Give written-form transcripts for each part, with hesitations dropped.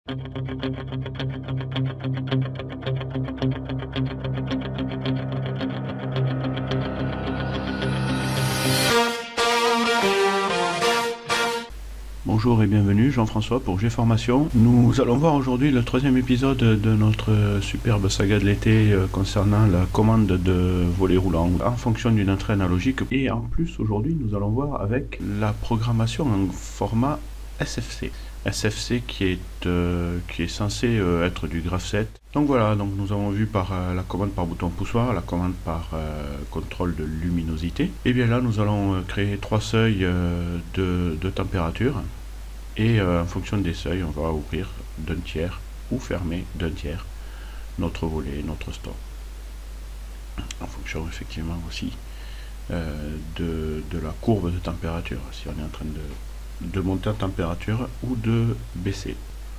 Bonjour et bienvenue, Jean-François pour G-Formation. Nous allons voir aujourd'hui le troisième épisode de notre superbe saga de l'été concernant la commande de volet roulant en fonction d'une entrée analogique. Et en plus, aujourd'hui, nous allons voir avec la programmation en format SFC. SFC qui est censé être du graph7. Donc voilà, donc nous avons vu par la commande par bouton poussoir, la commande par contrôle de luminosité. Et bien là, nous allons créer trois seuils de température. Et en fonction des seuils, on va ouvrir d'un tiers ou fermer d'un tiers notre volet, notre store. En fonction effectivement aussi de la courbe de température, si on est en train de monter en température ou de baisser.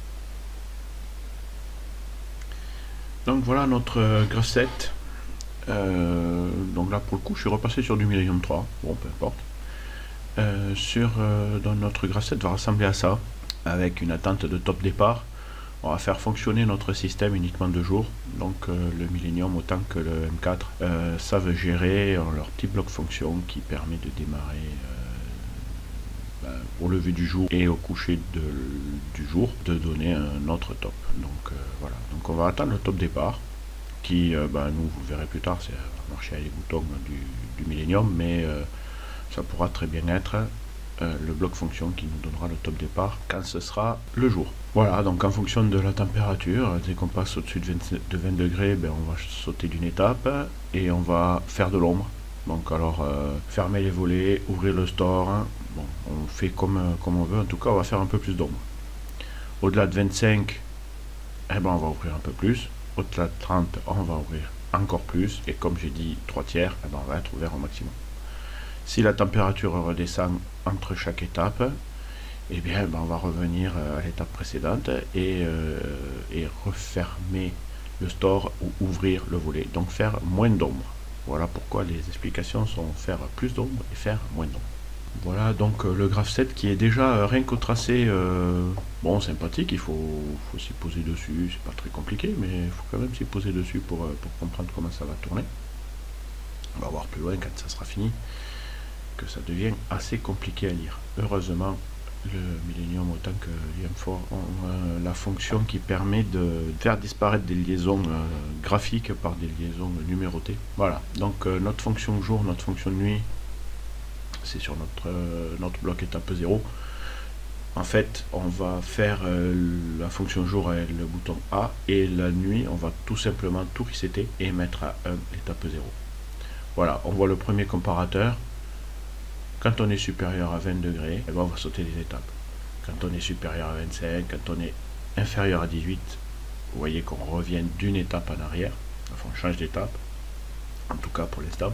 Donc voilà notre graph7. Donc là pour le coup je suis repassé sur du Millennium 3, bon peu importe. Donc notre graph7 va ressembler à ça, avec une attente de top départ. On va faire fonctionner notre système uniquement de jour, donc le Millennium autant que le M4 savent gérer leur petit bloc fonction qui permet de démarrer au lever du jour et au coucher du jour, de donner un autre top. Donc voilà, donc on va attendre le top départ qui, nous vous le verrez plus tard, c'est marcher avec les boutons du Millennium, mais ça pourra très bien être le bloc fonction qui nous donnera le top départ quand ce sera le jour. Voilà, donc en fonction de la température, dès qu'on passe au-dessus de 20 degrés, on va sauter d'une étape et on va faire de l'ombre. Donc alors, fermer les volets, ouvrir le store, bon, on fait comme on veut, en tout cas on va faire un peu plus d'ombre. Au-delà de 25, on va ouvrir un peu plus. Au-delà de 30, on va ouvrir encore plus. Et comme j'ai dit 3 tiers, on va être ouvert au maximum. Si la température redescend entre chaque étape, on va revenir à l'étape précédente et refermer le store ou ouvrir le volet, donc faire moins d'ombre. Voilà pourquoi les explications sont faire plus d'ombre et faire moins d'ombre. Voilà donc le graph7 qui est déjà rien qu'au tracé bon sympathique, il faut s'y poser dessus, c'est pas très compliqué, mais il faut quand même s'y poser dessus pour comprendre comment ça va tourner. On va voir plus loin quand ça sera fini que ça devient assez compliqué à lire. Heureusement, le Millennium autant que l'IM4 ont la fonction qui permet de faire disparaître des liaisons graphiques par des liaisons numérotées. Voilà, donc notre fonction jour, notre fonction nuit, c'est sur notre bloc étape 0. En fait, on va faire la fonction jour avec le bouton A, et la nuit, on va tout simplement tout resetter et mettre à 1 étape 0. Voilà, on voit le premier comparateur. Quand on est supérieur à 20 degrés, on va sauter les étapes. Quand on est supérieur à 25, quand on est inférieur à 18, vous voyez qu'on revient d'une étape en arrière. Enfin, on change d'étape, en tout cas pour l'instant.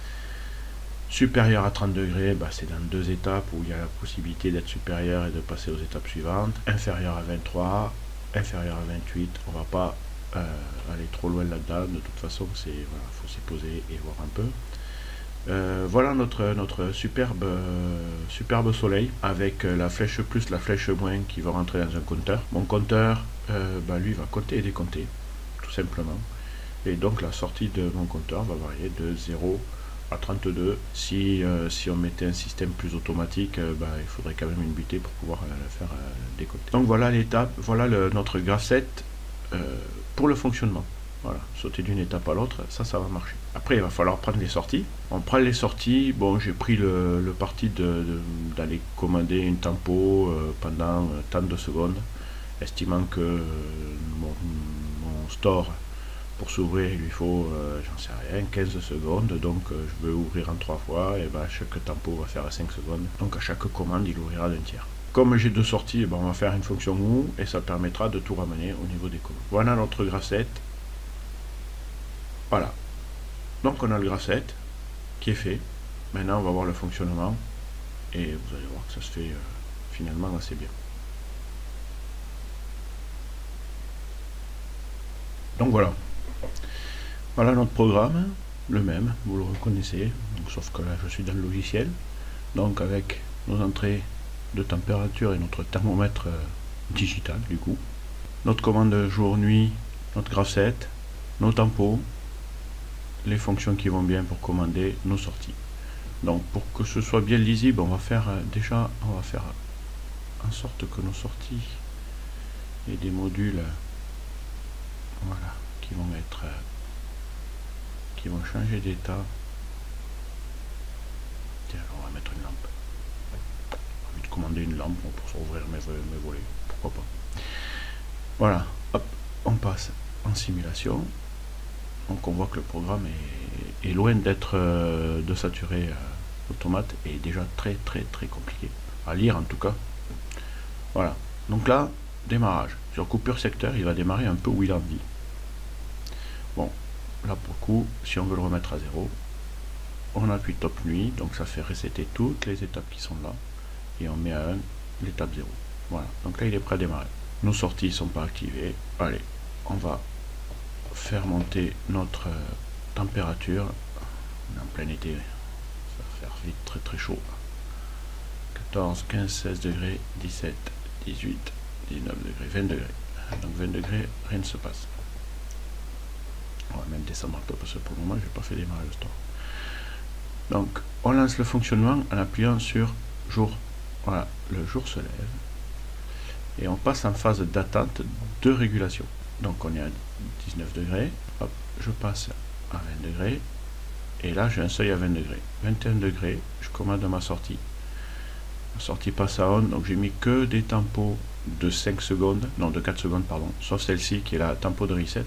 Supérieur à 30 degrés, c'est dans 2 étapes où il y a la possibilité d'être supérieur et de passer aux étapes suivantes. Inférieur à 23, inférieur à 28, on ne va pas aller trop loin là-dedans. De toute façon, faut s'y poser et voir un peu. Voilà notre superbe soleil avec la flèche plus, la flèche moins qui va rentrer dans un compteur. Mon compteur, lui va compter et décompter, tout simplement. Et donc la sortie de mon compteur va varier de 0 à 32. Si on mettait un système plus automatique, il faudrait quand même une butée pour pouvoir la faire décompter. Donc voilà l'étape, voilà notre graph7 pour le fonctionnement. Voilà, sauter d'une étape à l'autre, ça va marcher. Après, il va falloir prendre les sorties. On prend les sorties. Bon, j'ai pris le parti d'aller commander une tempo pendant tant de secondes, estimant que mon store, pour s'ouvrir, il lui faut, j'en sais rien, 15 secondes. Donc, je veux ouvrir en 3 fois, et chaque tempo va faire 5 secondes. Donc, à chaque commande, il ouvrira d'un tiers. Comme j'ai 2 sorties, on va faire une fonction mou, et ça permettra de tout ramener au niveau des commandes. Voilà notre graph7. Voilà, donc on a le graph7 qui est fait. Maintenant on va voir le fonctionnement et vous allez voir que ça se fait finalement assez bien. Donc voilà notre programme, le même, vous le reconnaissez, donc, sauf que là je suis dans le logiciel, donc avec nos entrées de température et notre thermomètre digital du coup. notre commande jour-nuit, notre graph set, nos tempos, les fonctions qui vont bien pour commander nos sorties. Donc pour que ce soit bien lisible, on va faire en sorte que nos sorties aient des modules, voilà, qui vont changer d'état. Tiens, on va mettre une lampe. J'ai envie de commander une lampe pour ouvrir mes volets, pourquoi pas. Voilà, hop, on passe en simulation. Donc on voit que le programme est loin d'être de saturer l'automate, et déjà très compliqué à lire en tout cas. Voilà, donc là, démarrage. Sur coupure secteur, il va démarrer un peu où il a envie. Bon, là pour le coup, si on veut le remettre à 0, on appuie top nuit, donc ça fait resetter toutes les étapes qui sont là, et on met à 1 l'étape 0. Voilà, donc là il est prêt à démarrer. Nos sorties ne sont pas activées. Allez, on va faire monter notre température. On est en plein été, ça va faire vite très chaud. 14, 15, 16 degrés, 17, 18, 19 degrés, 20 degrés. Donc 20 degrés, rien ne se passe. On va même descendre un peu parce que pour le moment, je n'ai pas fait démarrer le store. Donc, on lance le fonctionnement en appuyant sur jour. Voilà, le jour se lève. Et on passe en phase d'attente de régulation. Donc, on est à 19 degrés. Hop, je passe à 20 degrés. Et là, j'ai un seuil à 20 degrés. 21 degrés, je commande ma sortie. La sortie passe à on, donc j'ai mis que des tempos de 5 secondes, non de 4 secondes, pardon, sauf celle-ci qui est la tempo de reset.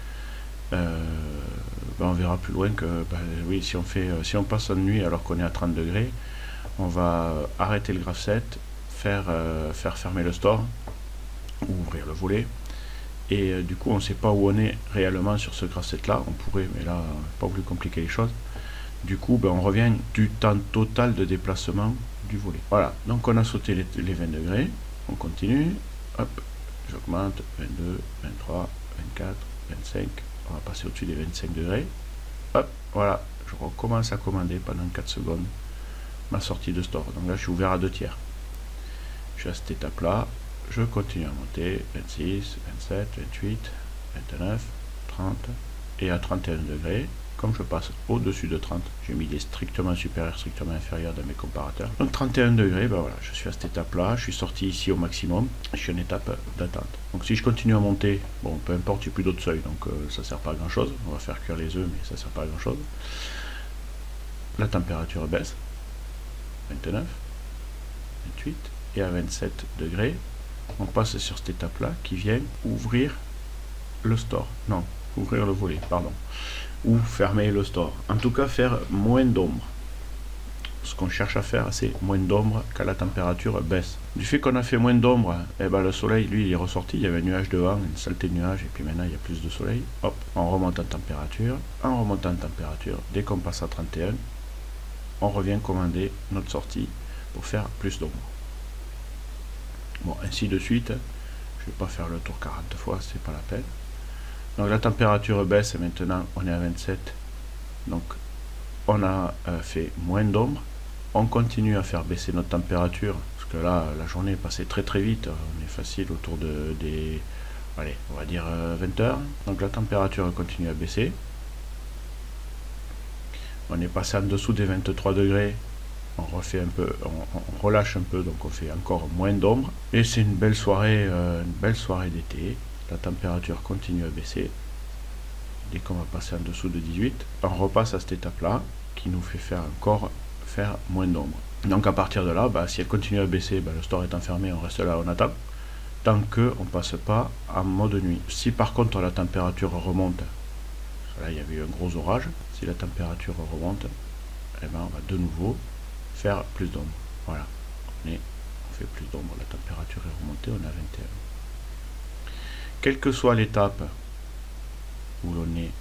On verra plus loin que, oui, si on passe en nuit alors qu'on est à 30 degrés, on va arrêter le graph set, faire fermer le store, ou ouvrir le volet. Et du coup on ne sait pas où on est réellement sur ce graph set là, on pourrait, mais là pas voulu compliquer les choses. Du coup on revient du temps total de déplacement du volet. Voilà, donc on a sauté les 20 degrés, on continue, hop, j'augmente, 22, 23, 24, 25, on va passer au-dessus des 25 degrés, hop, voilà, je recommence à commander pendant 4 secondes ma sortie de store. Donc là je suis ouvert à 2 tiers, je suis à cette étape là, je continue à monter, 26, 27, 28, 29, 30, et à 31 degrés, comme je passe au-dessus de 30, j'ai mis des strictement supérieurs, strictement inférieurs dans mes comparateurs. Donc 31 degrés, voilà, je suis à cette étape-là, je suis sorti ici au maximum, je suis en étape d'attente. Donc si je continue à monter, bon, peu importe, il n'y a plus d'autres seuils, donc ça ne sert pas à grand-chose. On va faire cuire les œufs, mais ça ne sert pas à grand-chose. La température baisse, 29, 28, et à 27 degrés, on passe sur cette étape-là qui vient ouvrir le store. Non, ouvrir le volet, pardon. Ou fermer le store. En tout cas, faire moins d'ombre. Ce qu'on cherche à faire, c'est moins d'ombre quand la température baisse. Du fait qu'on a fait moins d'ombre, le soleil, lui, il est ressorti. Il y avait un nuage devant, une saleté de nuage, et puis maintenant, il y a plus de soleil. Hop, on remonte en température. En remontant en température, dès qu'on passe à 31, on revient commander notre sortie pour faire plus d'ombre. Bon, ainsi de suite. Je ne vais pas faire le tour 40 fois, c'est pas la peine. Donc la température baisse et maintenant on est à 27. Donc on a fait moins d'ombre. On continue à faire baisser notre température. Parce que là, la journée est passée très vite. On est facile autour des... Allez, on va dire 20 heures. Donc la température continue à baisser. On est passé en dessous des 23 degrés. On refait un peu, on relâche un peu, donc on fait encore moins d'ombre. Et c'est une belle soirée d'été. La température continue à baisser. Dès qu'on va passer en dessous de 18, on repasse à cette étape-là, qui nous fait faire moins d'ombre. Donc à partir de là, si elle continue à baisser, le store est enfermé, on reste là, on attend. Tant qu'on ne passe pas en mode nuit. Si par contre la température remonte, là il y avait eu un gros orage, si la température remonte, on va de nouveau faire plus d'ombre. Voilà, on fait plus d'ombre, la température est remontée, on est à 21. Quelle que soit l'étape où l'on est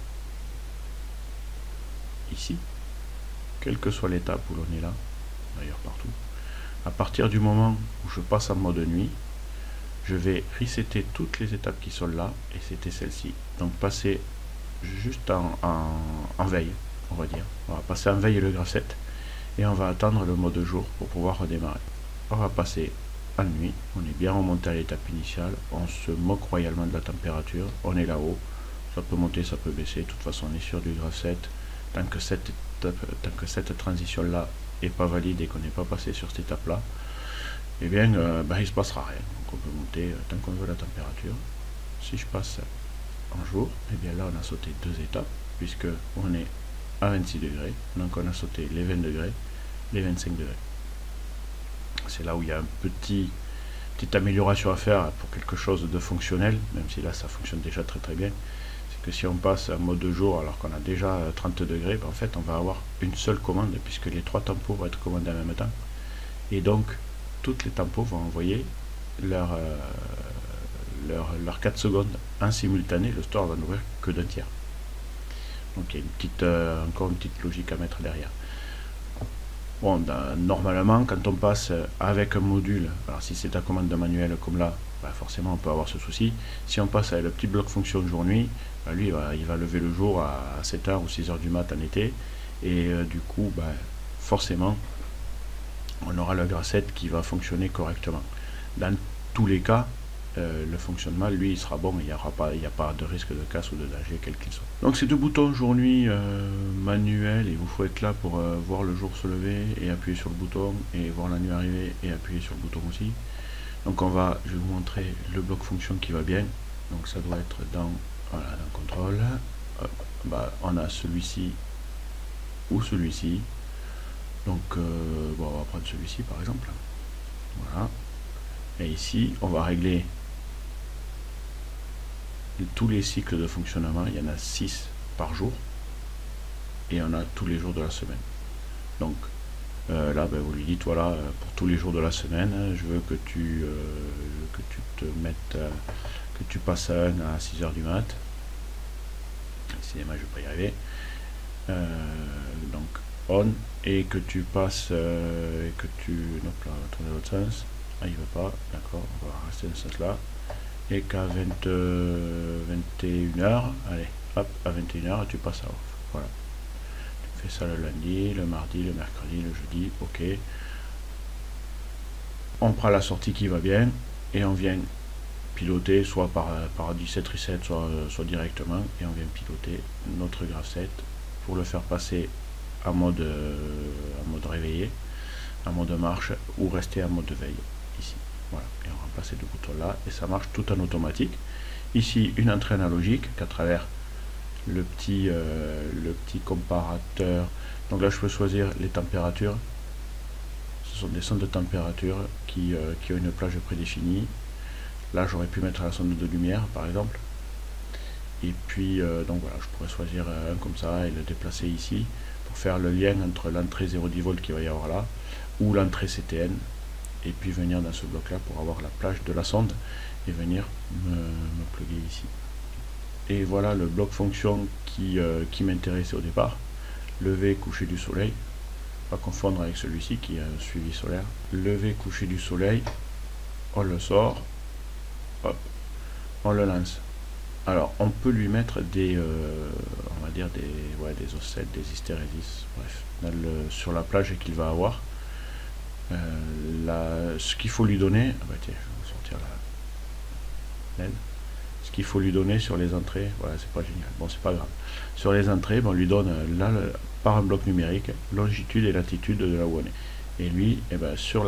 ici, quelle que soit l'étape où l'on est là, d'ailleurs partout, à partir du moment où je passe en mode nuit, je vais resetter toutes les étapes qui sont là, et c'était celle-ci. Donc passer juste en veille, on va dire. On va passer en veille le graph set, et on va attendre le mode jour pour pouvoir redémarrer. On va passer en nuit, on est bien remonté à l'étape initiale, on se moque royalement de la température, on est là-haut, ça peut monter, ça peut baisser, de toute façon on est sur du graph 7, tant que cette transition-là est pas valide et qu'on n'est pas passé sur cette étape-là, et bien il se passera rien. Donc on peut monter tant qu'on veut la température. Si je passe en jour, et bien là on a sauté 2 étapes, puisque on est à 26 degrés, donc on a sauté les 20 degrés, les 25 degrés. C'est là où il y a une petite amélioration à faire pour quelque chose de fonctionnel, même si là ça fonctionne déjà très très bien. C'est que si on passe en mode de jour alors qu'on a déjà 30 degrés, en fait on va avoir une seule commande, puisque les 3 tempos vont être commandés en même temps. Et donc toutes les tempos vont envoyer leurs 4 secondes en simultané, le store va n'ouvrir que d'un tiers. Donc il y a encore une petite logique à mettre derrière. Bon, normalement, quand on passe avec un module, alors si c'est ta commande de manuel comme là, forcément on peut avoir ce souci. Si on passe avec le petit bloc fonction jour-nuit, lui il va lever le jour à 7h ou 6h du mat en été, et du coup, forcément, on aura le graph 7 qui va fonctionner correctement. Dans tous les cas, le fonctionnement, lui, il sera bon, il n'y a pas de risque de casse ou de danger quel qu'il soit. Donc ces deux boutons jour-nuit manuel, il vous faut être là pour voir le jour se lever et appuyer sur le bouton, et voir la nuit arriver et appuyer sur le bouton aussi. Donc je vais vous montrer le bloc fonction qui va bien. Donc ça doit être dans contrôle. On a celui-ci ou celui-ci. Donc on va prendre celui-ci par exemple. Voilà. Et ici, on va régler tous les cycles de fonctionnement. Il y en a 6 par jour, et on a tous les jours de la semaine. Donc là, vous lui dites, voilà, pour tous les jours de la semaine, je veux que tu te mettes, que tu passes à 1 à 6h du mat. Cinéma, je vais pas y arriver. Donc on, et que tu passes, et que tu, donc là, on va tourner dans l'autre sens. Ah, il veut pas, d'accord, on va rester dans ce sens là, et qu'à 21h, allez, hop, à 21h, tu passes à off. Voilà, tu fais ça le lundi, le mardi, le mercredi, le jeudi, ok. On prend la sortie qui va bien, et on vient piloter, soit par 17 reset, soit directement, et on vient piloter notre graph 7 pour le faire passer en mode réveillé, en mode marche, ou rester en mode veille. Ici, voilà, et on remplace ces deux boutons là, et ça marche tout en automatique. Ici, une entrée analogique qu'à travers le petit comparateur. Donc là, je peux choisir les températures. Ce sont des sondes de température qui ont une plage prédéfinie. Là, j'aurais pu mettre la sonde de lumière, par exemple. Et puis, donc voilà, je pourrais choisir un comme ça et le déplacer ici pour faire le lien entre l'entrée 0,10 volts qu'il va y avoir là, ou l'entrée CTN, et puis venir dans ce bloc là pour avoir la plage de la sonde et venir me plugger ici. Et voilà le bloc fonction qui m'intéressait au départ. Lever, coucher du soleil, pas confondre avec celui-ci qui a un suivi solaire. Lever, coucher du soleil, on le sort, hop, on le lance. Alors on peut lui mettre des on va dire des offsets, des hystérésis, bref, sur la plage qu'il va avoir. Ce qu'il faut lui donner, tiens, je vais vous sortir la LED. Ce qu'il faut lui donner sur les entrées, voilà, c'est pas génial, bon c'est pas grave. Sur les entrées, on lui donne là par un bloc numérique longitude et latitude de là où on est. Et lui, sur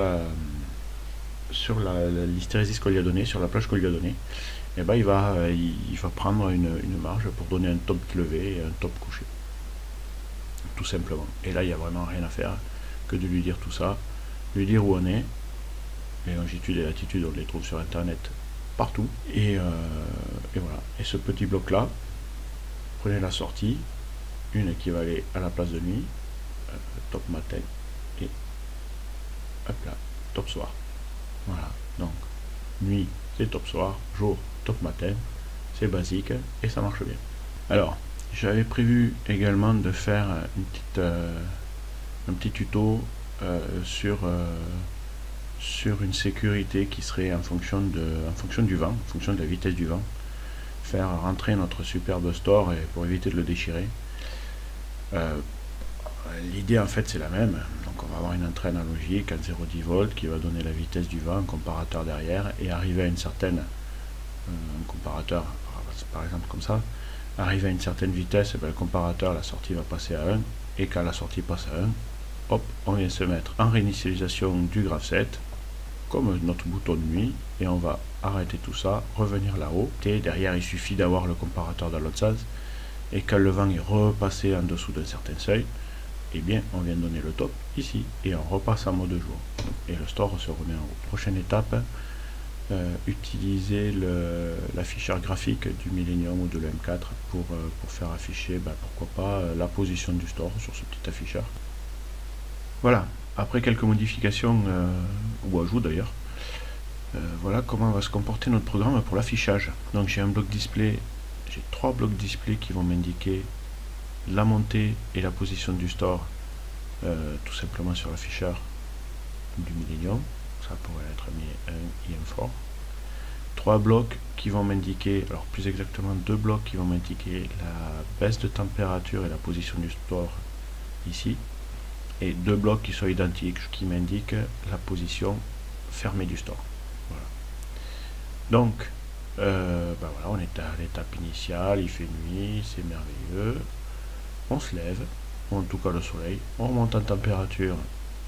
l'hystérésis qu'on lui a donné, sur la plage qu'on lui a donné, il va prendre une marge pour donner un top levé et un top couché, tout simplement. Et là il n'y a vraiment rien à faire que de lui dire tout ça, lui dire où on est. Les longitudes et latitudes, on les trouve sur internet partout, et voilà. Et ce petit bloc là, prenez la sortie, une qui va aller à la place de nuit, top matin, et hop là, top soir. Voilà, donc nuit c'est top soir, jour top matin, c'est basique et ça marche bien. Alors j'avais prévu également de faire un petit tuto sur une sécurité qui serait en fonction du vent, en fonction de la vitesse du vent, faire rentrer notre superbe store pour éviter de le déchirer. l'idée en fait c'est la même. Donc on va avoir une entrée analogique à 0,10 volts qui va donner la vitesse du vent, un comparateur derrière, et arriver à une certaine, un comparateur par exemple comme ça, arriver à une certaine vitesse, et bien, le comparateur, la sortie va passer à 1, et quand la sortie passe à 1, hop, on vient se mettre en réinitialisation du graph set, comme notre bouton de nuit, et on va arrêter tout ça, revenir là-haut, et derrière il suffit d'avoir le comparateur dans l'autre sens, et quand le vent est repassé en dessous d'un certain seuil, et bien on vient donner le top ici, et on repasse en mode jour, et le store se remet en haut. Prochaine étape, utiliser l'afficheur graphique du Millennium ou de l'M4 pour faire afficher, pourquoi pas, la position du store sur ce petit afficheur. Voilà, après quelques modifications ou ajouts d'ailleurs, voilà comment va se comporter notre programme pour l'affichage. Donc j'ai un bloc display, j'ai 3 blocs display qui vont m'indiquer la montée et la position du store, tout simplement sur l'afficheur du Millennium. Ça pourrait être mis un IM4. 3 blocs qui vont m'indiquer, alors plus exactement 2 blocs qui vont m'indiquer la baisse de température et la position du store ici, et 2 blocs qui sont identiques qui m'indiquent la position fermée du store. Voilà. Donc voilà, on est à l'étape initiale, il fait nuit, c'est merveilleux, on se lève, ou en tout cas le soleil, on monte en température.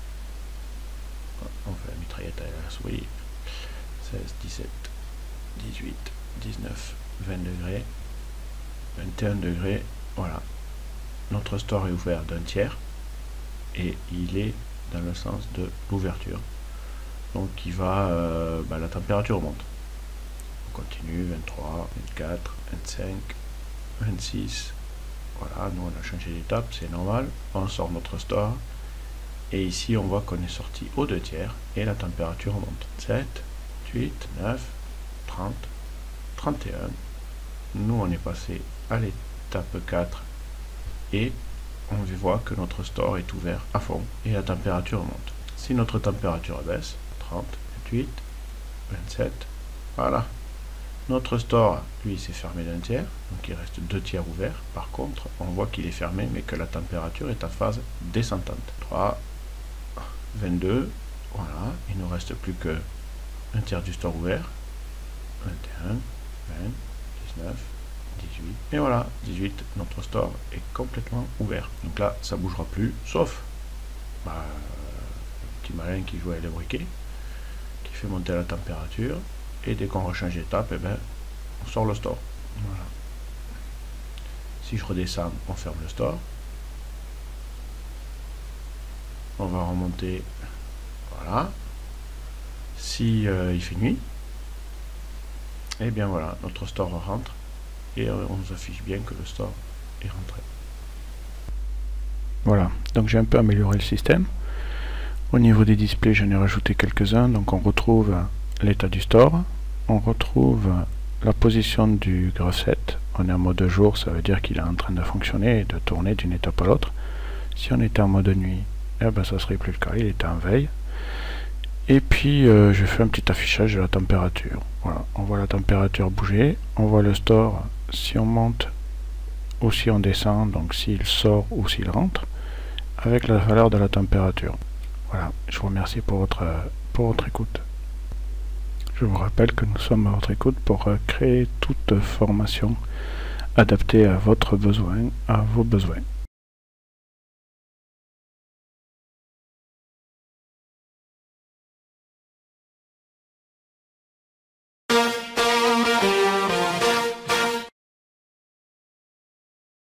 On fait la mitraillette à la souris. 16, 17, 18, 19, 20 degrés, 21 degrés. Voilà. Notre store est ouvert d'un tiers et il est dans le sens de l'ouverture. Donc il va, la température monte. On continue, 23, 24, 25, 26. Voilà, nous on a changé d'étape, c'est normal. On sort notre store. Et ici, on voit qu'on est sorti aux 2 tiers et la température monte. 7, 8, 9, 30, 31. Nous, on est passé à l'étape 4 et on voit que notre store est ouvert à fond et la température monte. Si notre température baisse, 30, 28, 27, voilà. Notre store, lui, s'est fermé d'un tiers, donc il reste 2 tiers ouverts. Par contre, on voit qu'il est fermé, mais que la température est en phase descendante. 3, 22, voilà, il ne nous reste plus que un tiers du store ouvert, 21, 20, 19, 18, et voilà, 18, notre store est complètement ouvert. Donc là, ça bougera plus, sauf le petit malin qui joue à les briquets, qui fait monter la température, et dès qu'on rechange d'étape, on sort le store. Voilà. Si je redescends, on ferme le store. On va remonter, voilà. Si il fait nuit, et bien voilà, notre store rentre et on nous affiche bien que le store est rentré. Voilà, donc j'ai un peu amélioré le système. Au niveau des displays, j'en ai rajouté quelques-uns. Donc on retrouve l'état du store, on retrouve la position du graph set. On est en mode jour, ça veut dire qu'il est en train de fonctionner et de tourner d'une étape à l'autre. Si on était en mode nuit, ça serait plus le cas, il était en veille. Et puis je fais un petit affichage de la température. Voilà, on voit la température bouger, on voit le store si on monte ou si on descend, donc s'il sort ou s'il rentre, avec la valeur de la température. Voilà, je vous remercie pour votre écoute. Je vous rappelle que nous sommes à votre écoute pour créer toute formation adaptée à votre besoin, à vos besoins.